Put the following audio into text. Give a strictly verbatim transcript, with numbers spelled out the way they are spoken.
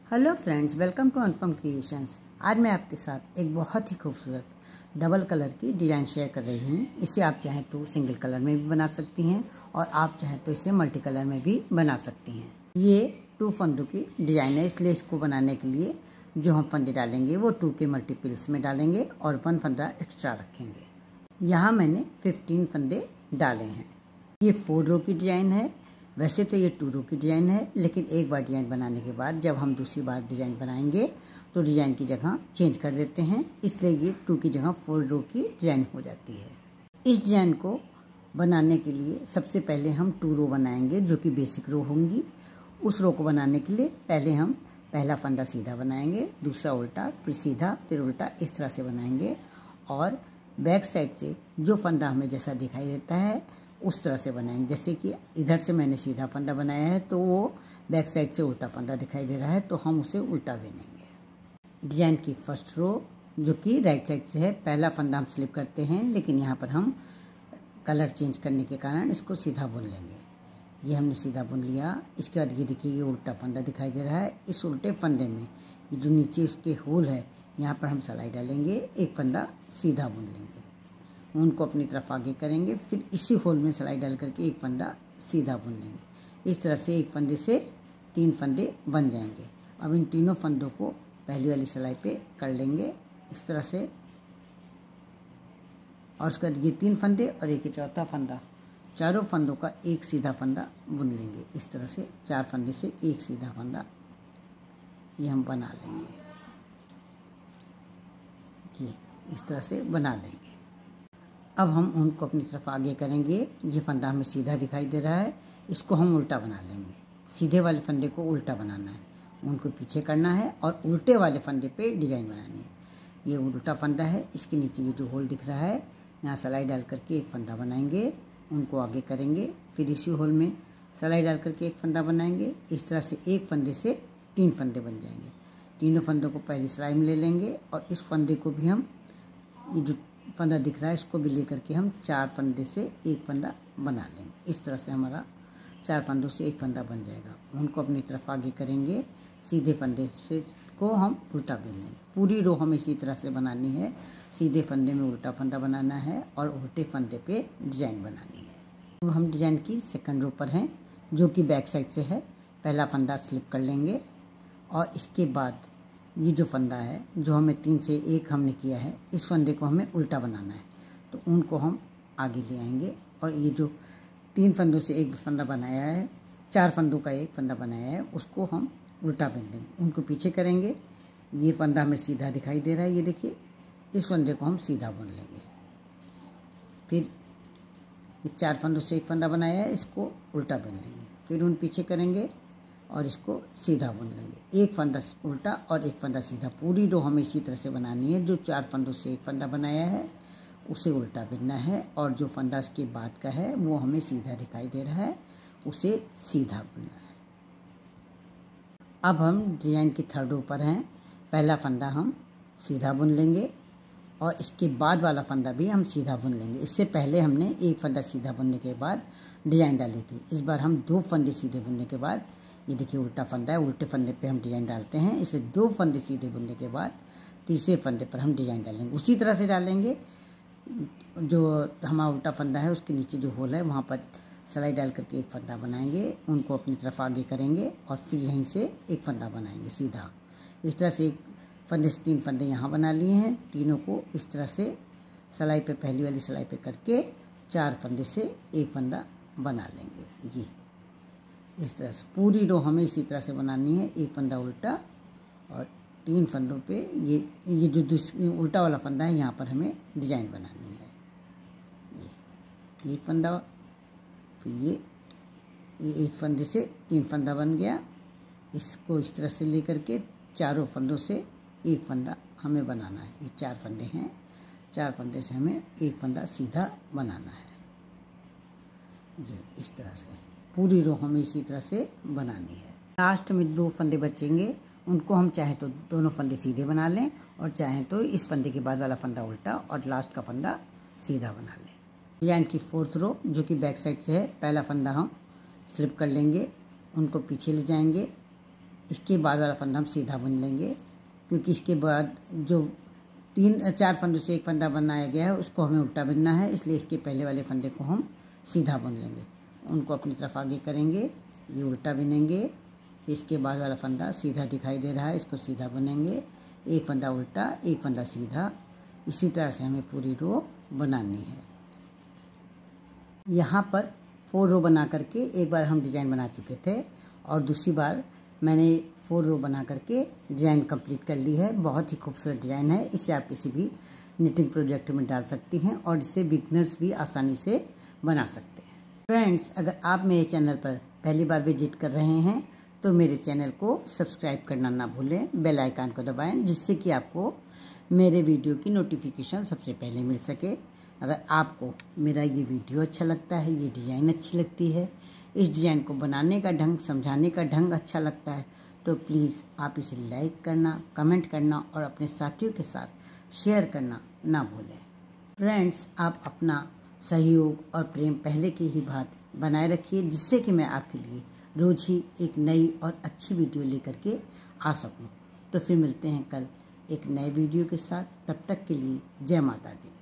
Hello friends, welcome to Anupam creations. आज मैं आपके साथ एक बहुत ही खूबसूरत डबल कलर की डिज़ाइन शेयर कर रही हूँ। इसे आप चाहें तो सिंगल कलर में भी बना सकती हैं और आप चाहें तो इसे मल्टी कलर में भी बना सकती हैं। ये टू फंदों की डिज़ाइन है, इसलिए इसको बनाने के लिए जो हम फंदे डालेंगे वो टू के मल्टीपल्स में डालेंगे और वन फंदा एक्स्ट्रा रखेंगे। यहाँ मैंने फिफ्टीन फंदे डाले हैं। ये फोर रो की डिज़ाइन है। वैसे तो ये टू रो की डिज़ाइन है, लेकिन एक बार डिज़ाइन बनाने के बाद जब हम दूसरी बार डिज़ाइन बनाएंगे तो डिज़ाइन की जगह चेंज कर देते हैं, इसलिए ये टू की जगह फोर रो की डिज़ाइन हो जाती है। इस डिज़ाइन को बनाने के लिए सबसे पहले हम टू रो बनाएंगे जो कि बेसिक रो होंगी। उस रो को बनाने के लिए पहले हम पहला फंदा सीधा बनाएंगे, दूसरा उल्टा, फिर सीधा, फिर उल्टा, इस तरह से बनाएंगे और बैक साइड से जो फंदा हमें जैसा दिखाई देता है उस तरह से बनाएंगे। जैसे कि इधर से मैंने सीधा फंदा बनाया है तो वो बैक साइड से उल्टा फंदा दिखाई दे रहा है, तो हम उसे उल्टा बुनेंगे। डिज़ाइन की फर्स्ट रो जो कि राइट साइड से है, पहला फंदा हम स्लिप करते हैं, लेकिन यहाँ पर हम कलर चेंज करने के कारण इसको सीधा बुन लेंगे। ये हमने सीधा बुन लिया। इसके बाद ये देखिए ये उल्टा फंदा दिखाई दे रहा है। इस उल्टे फंदे में ये जो नीचे उसके होल है यहाँ पर हम सिलाई डालेंगे, एक फंदा सीधा बुन लेंगे, उनको अपनी तरफ आगे करेंगे, फिर इसी होल में सिलाई डाल करके एक फंदा सीधा बुन लेंगे। इस तरह से एक फंदे से तीन फंदे बन जाएंगे। अब इन तीनों फंदों को पहली वाली सिलाई पे कर लेंगे इस तरह से, और उसके बाद ये तीन फंदे और एक चौथा फंदा, चारों फंदों का एक सीधा फंदा बुन लेंगे। इस तरह से चार फंदे से एक सीधा फंदा ये हम बना लेंगे। ये इस तरह से बना लेंगे। अब हम उनको अपनी तरफ आगे करेंगे। ये फंदा हमें सीधा दिखाई दे रहा है, इसको हम उल्टा बना लेंगे। सीधे वाले फंदे को उल्टा बनाना है, उनको पीछे करना है और उल्टे वाले फंदे पे डिज़ाइन बनानी है। ये उल्टा फंदा है, इसके नीचे ये जो होल दिख रहा है यहाँ सिलाई डाल करके एक फंदा बनाएंगे, उनको आगे करेंगे, फिर इसी होल में सिलाई डाल करके एक फंदा बनाएंगे। इस तरह से एक फंदे से तीन फंदे बन जाएंगे। तीनों फंदों को पहली सिलाई में ले लेंगे और इस फंदे को भी हम, ये जो फंदा दिख रहा है इसको भी लेकर के हम चार फंदे से एक फंदा बना लेंगे। इस तरह से हमारा चार फंदों से एक फंदा बन जाएगा। उनको अपनी तरफ आगे करेंगे, सीधे फंदे से को हम उल्टा बुन लेंगे। पूरी रो हमें इसी तरह से बनानी है। सीधे फंदे में उल्टा फंदा बनाना है और उल्टे फंदे पे डिज़ाइन बनानी है। अब हम डिज़ाइन की सेकंड रो पर हैं जो कि बैक साइड से है। पहला फंदा स्लिप कर लेंगे और इसके बाद ये जो फंदा है जो हमें तीन से एक हमने किया है, इस फंदे को हमें उल्टा बनाना है, तो उनको हम आगे ले आएंगे और ये जो तीन फंदों से एक फंदा बनाया है, चार फंदों का एक फंदा बनाया है, उसको हम उल्टा बुन लेंगे, उनको पीछे करेंगे। ये फंदा हमें सीधा दिखाई दे रहा है, ये देखिए, इस फंदे को हम सीधा बुन लेंगे। फिर ये चार फंदों से एक फंदा बनाया है, इसको उल्टा बुन लेंगे, फिर उन पीछे करेंगे और इसको सीधा बुन लेंगे। एक फंदा उल्टा और एक फंदा सीधा। पूरी रो हमें इसी तरह से बनानी है। जो चार फंदों से एक फंदा बनाया है उसे उल्टा बुनना है और जो फंदा इसके बाद का है वो हमें सीधा दिखाई दे रहा है, उसे सीधा बुनना है। अब हम डिज़ाइन की थर्ड रो पर हैं। पहला फंदा हम सीधा बुन लेंगे और इसके बाद वाला फंदा भी हम सीधा बुन लेंगे। इससे पहले हमने एक फंदा सीधा बुनने के बाद डिज़ाइन डाली थी। इस बार हम दो फंदे सीधे बुनने के बाद, ये देखिए उल्टा फंदा है, उल्टे फंदे पे हम डिज़ाइन डालते हैं, इसलिए दो फंदे सीधे बुनने के बाद तीसरे फंदे पर हम डिज़ाइन डालेंगे। उसी तरह से डालेंगे। जो हमारा उल्टा फंदा है उसके नीचे जो होल है वहाँ पर सिलाई डाल करके एक फंदा बनाएंगे, उनको अपनी तरफ आगे करेंगे और फिर यहीं से एक फंदा बनाएंगे सीधा। इस तरह से एक फंदे से तीन फंदे यहाँ बना लिए हैं। तीनों को इस तरह से सिलाई पे, पहली वाली सिलाई पे करके चार फंदे से एक फंदा बना लेंगे। ये इस तरह से पूरी रो हमें इसी तरह से बनानी है। एक फंदा उल्टा और तीन फंदों पे ये ये जो दूसरी उल्टा वाला फंदा है यहाँ पर हमें डिज़ाइन बनानी है। ये एक फंदा, फिर ये ये एक फंदे से तीन फंदा बन गया। इसको इस तरह से लेकर के चारों फंदों से एक फंदा हमें बनाना है। ये चार फंदे हैं, चार फंदे से हमें एक फंदा सीधा बनाना है। ये इस तरह से पूरी रो हमें इसी तरह से बनानी है। लास्ट में दो फंदे बचेंगे, उनको हम चाहे तो दोनों फंदे सीधे बना लें और चाहे तो इस फंदे के बाद वाला फंदा उल्टा और लास्ट का फंदा सीधा बना लें। डिज़ाइन की फोर्थ रो जो कि बैक साइड से है, पहला फंदा हम स्लिप कर लेंगे, उनको पीछे ले जाएंगे, इसके बाद वाला फंदा हम सीधा बुन लेंगे, क्योंकि इसके बाद जो तीन चार फंदों से एक फंदा बनाया गया है उसको हमें उल्टा बुनना है, इसलिए इसके पहले वाले फंदे को हम सीधा बुन लेंगे। उनको अपनी तरफ आगे करेंगे, ये उल्टा बुनेंगे, फिर इसके बाद वाला फंदा सीधा दिखाई दे रहा है, इसको सीधा बुनेंगे, एक फंदा उल्टा एक फंदा सीधा। इसी तरह से हमें पूरी रो बनानी है। यहाँ पर फोर रो बना करके एक बार हम डिज़ाइन बना चुके थे और दूसरी बार मैंने फोर रो बना करके डिज़ाइन कंप्लीट कर ली है। बहुत ही खूबसूरत डिज़ाइन है, इसे आप किसी भी निटिंग प्रोजेक्ट में डाल सकती हैं और इसे बिगनर्स भी आसानी से बना सकते हैं। फ्रेंड्स, अगर आप मेरे चैनल पर पहली बार विजिट कर रहे हैं तो मेरे चैनल को सब्सक्राइब करना ना भूलें, बेल आइकन को दबाएं, जिससे कि आपको मेरे वीडियो की नोटिफिकेशन सबसे पहले मिल सके। अगर आपको मेरा ये वीडियो अच्छा लगता है, ये डिज़ाइन अच्छी लगती है, इस डिज़ाइन को बनाने का ढंग, समझाने का ढंग अच्छा लगता है, तो प्लीज़ आप इसे लाइक करना, कमेंट करना और अपने साथियों के साथ शेयर करना ना भूलें। फ्रेंड्स, आप अपना सहयोग और प्रेम पहले की ही बात बनाए रखिए, जिससे कि मैं आपके लिए रोज़ ही एक नई और अच्छी वीडियो लेकर के आ सकूं। तो फिर मिलते हैं कल एक नए वीडियो के साथ। तब तक के लिए जय माता दी।